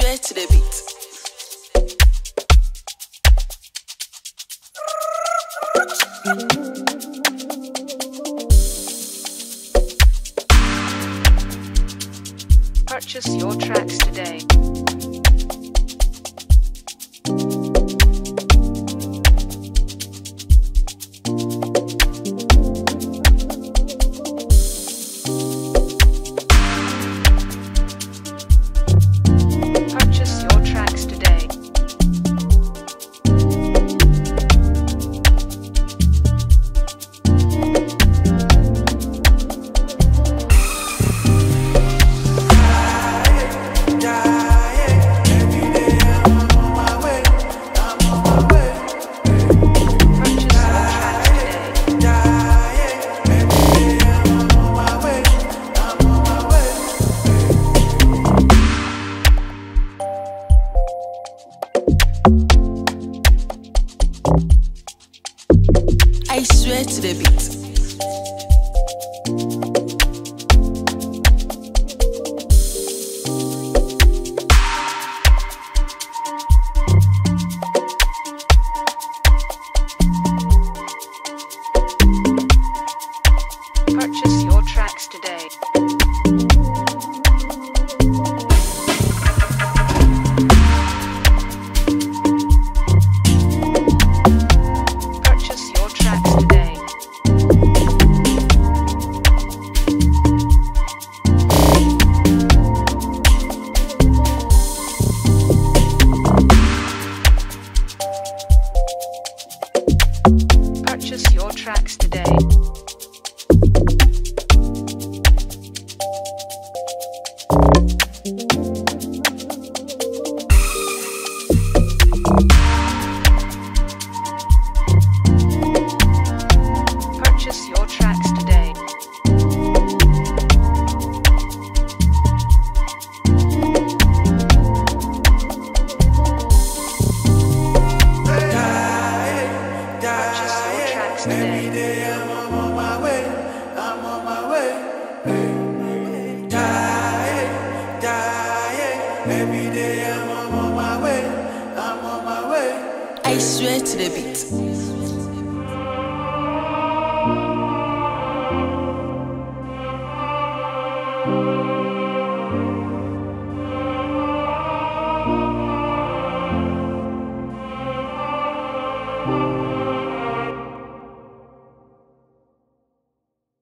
swear to the beat. Purchase your tracks today. Purchase your tracks today. I swear to the beat. Purchase your tracks today. Purchase your tracks today. Purchase your tracks today. Purchase your tracks today. Purchase your tracks today. I'm on my way. I'm on my way. Every day I'm on my way. I'm on my way. I swear to the beat.